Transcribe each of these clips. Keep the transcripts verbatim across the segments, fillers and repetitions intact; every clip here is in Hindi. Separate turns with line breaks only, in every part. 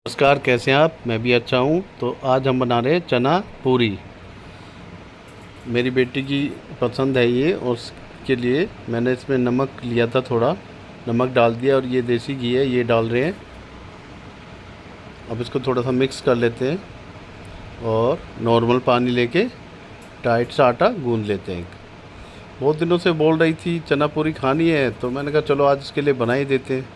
नमस्कार, कैसे हैं आप? मैं भी अच्छा हूँ। तो आज हम बना रहे हैं चना पूरी। मेरी बेटी की पसंद है ये, और उसके लिए मैंने इसमें नमक लिया था, थोड़ा नमक डाल दिया, और ये देसी घी है ये डाल रहे हैं। अब इसको थोड़ा सा मिक्स कर लेते हैं और नॉर्मल पानी लेके टाइट सा आटा गूंद लेते हैं। बहुत दिनों से बोल रही थी चना पूरी खानी है, तो मैंने कहा चलो आज इसके लिए बना ही देते हैं।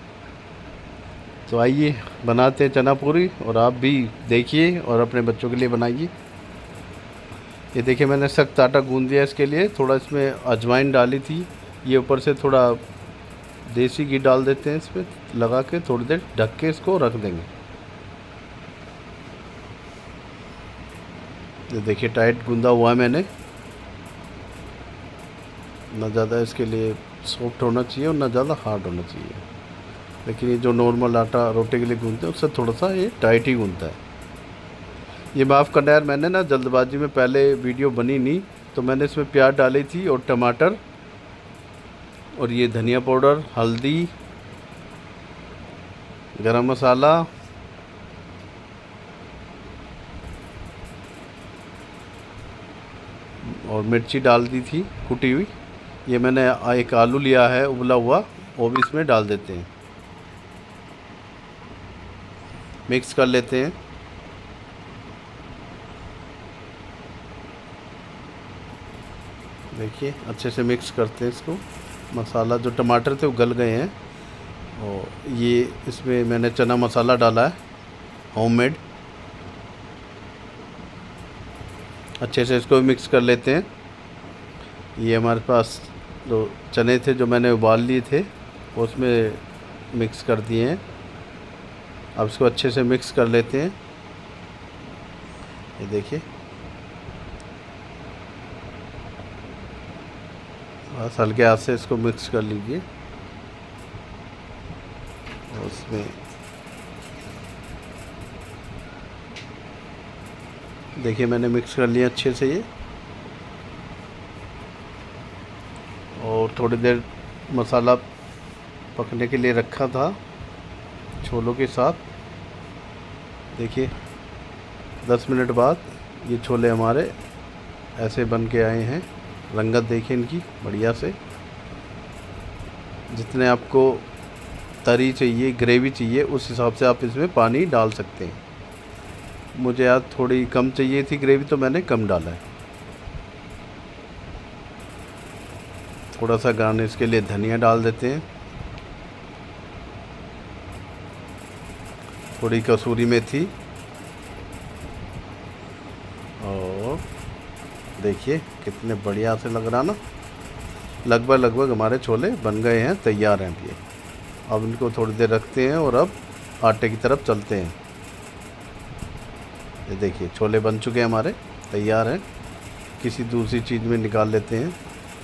तो आइए बनाते हैं चना पूरी, और आप भी देखिए और अपने बच्चों के लिए बनाइए। ये देखिए मैंने सख्त आटा गूंद दिया। इसके लिए थोड़ा इसमें अजवाइन डाली थी, ये ऊपर से थोड़ा देसी घी डाल देते हैं। इस पर लगा के थोड़ी देर ढक के इसको रख देंगे। ये देखिए टाइट गूंदा हुआ है मैंने। ना ज़्यादा इसके लिए सॉफ्ट होना चाहिए और ना ज़्यादा हार्ड होना चाहिए, लेकिन ये जो नॉर्मल आटा रोटी के लिए गूंदते हैं उससे थोड़ा सा ये टाइट ही गूंदता है। ये माफ़ करना यार, मैंने ना जल्दबाजी में पहले वीडियो बनी नहीं, तो मैंने इसमें प्याज डाली थी और टमाटर, और ये धनिया पाउडर, हल्दी, गरम मसाला, और मिर्ची डाल दी थी कुटी हुई। ये मैंने एक आलू लिया है उबला हुआ, वो भी इसमें डाल देते हैं। मिक्स कर लेते हैं। देखिए अच्छे से मिक्स करते हैं इसको। मसाला जो टमाटर थे वो गल गए हैं, और ये इसमें मैंने चना मसाला डाला है होममेड। अच्छे से इसको मिक्स कर लेते हैं। ये हमारे पास जो चने थे जो मैंने उबाल लिए थे वो उसमें मिक्स कर दिए हैं। अब इसको अच्छे से मिक्स कर लेते हैं। ये देखिए बस हल्के हाथ से इसको मिक्स कर लीजिए। और उसमें देखिए मैंने मिक्स कर लिया अच्छे से ये, और थोड़ी देर मसाला पकने के लिए रखा था छोलों के साथ। देखिए दस मिनट बाद ये छोले हमारे ऐसे बन के आए हैं। रंगत देखिए इनकी बढ़िया से। जितने आपको तरी चाहिए, ग्रेवी चाहिए, उस हिसाब से आप इसमें पानी डाल सकते हैं। मुझे आज थोड़ी कम चाहिए थी ग्रेवी, तो मैंने कम डाला है। थोड़ा सा गार्निश के लिए धनिया डाल देते हैं, थोड़ी कसूरी मेथी, और देखिए कितने बढ़िया से लग रहा ना। लगभग लगभग हमारे छोले बन गए हैं, तैयार हैं ये। अब इनको थोड़ी देर रखते हैं और अब आटे की तरफ चलते हैं। ये देखिए छोले बन चुके हैं हमारे, तैयार हैं। किसी दूसरी चीज़ में निकाल लेते हैं।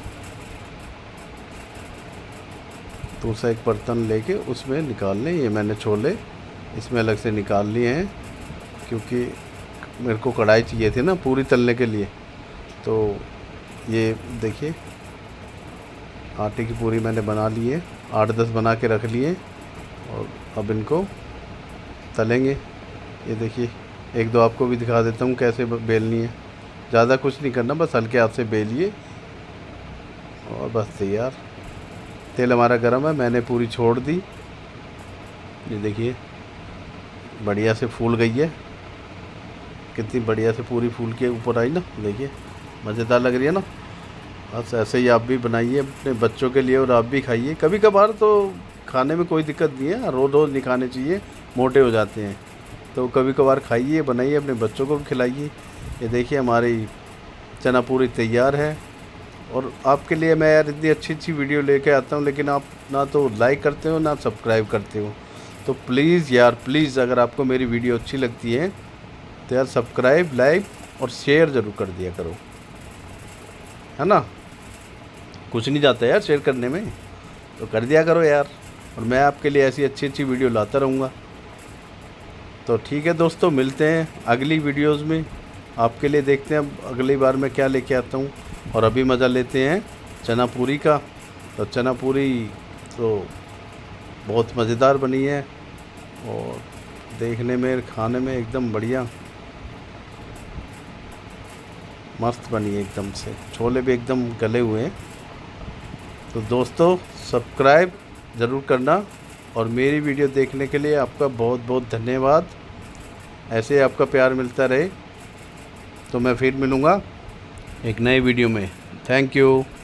दूसरा एक बर्तन लेके उसमें निकाल लें। ये मैंने छोले इसमें अलग से निकाल लिए हैं, क्योंकि मेरे को कढ़ाई चाहिए थी ना पूरी तलने के लिए। तो ये देखिए आटे की पूरी मैंने बना ली है, आठ दस बना के रख लिए, और अब इनको तलेंगे। ये देखिए एक दो आपको भी दिखा देता हूँ कैसे बेलनी है। ज़्यादा कुछ नहीं करना, बस हल्के हाथ से बेलिए और बस तैयार। तेल हमारा गर्म है, मैंने पूरी छोड़ दी। ये देखिए बढ़िया से फूल गई है, कितनी बढ़िया से पूरी फूल के ऊपर आई ना। देखिए मज़ेदार लग रही है ना। बस ऐसे ही आप भी बनाइए अपने बच्चों के लिए, और आप भी खाइए। कभी कभार तो खाने में कोई दिक्कत नहीं है, रोज़ रोज़ नहीं खाने चाहिए, मोटे हो जाते हैं। तो कभी कभार खाइए, बनाइए, अपने बच्चों को भी खिलाइए। ये देखिए हमारी चना पूरी तैयार है। और आपके लिए मैं यार इतनी अच्छी अच्छी वीडियो लेके आता हूँ, लेकिन आप ना तो लाइक करते हो ना सब्सक्राइब करते हो। तो प्लीज़ यार प्लीज़, अगर आपको मेरी वीडियो अच्छी लगती है तो यार सब्सक्राइब, लाइक और शेयर ज़रूर कर दिया करो, है ना। कुछ नहीं जाता यार शेयर करने में, तो कर दिया करो यार। और मैं आपके लिए ऐसी अच्छी अच्छी वीडियो लाता रहूँगा। तो ठीक है दोस्तों, मिलते हैं अगली वीडियोज़ में। आपके लिए देखते हैं अब अगली बार मैं क्या लेके आता हूँ। और अभी मज़ा लेते हैं चना पूरी का। तो चना पूरी तो बहुत मज़ेदार बनी है, और देखने में खाने में एकदम बढ़िया मस्त बनी है एकदम से। छोले भी एकदम गले हुए हैं। तो दोस्तों सब्सक्राइब ज़रूर करना और मेरी वीडियो देखने के लिए आपका बहुत बहुत धन्यवाद। ऐसे आपका प्यार मिलता रहे। तो मैं फिर मिलूँगा एक नए वीडियो में। Thank you.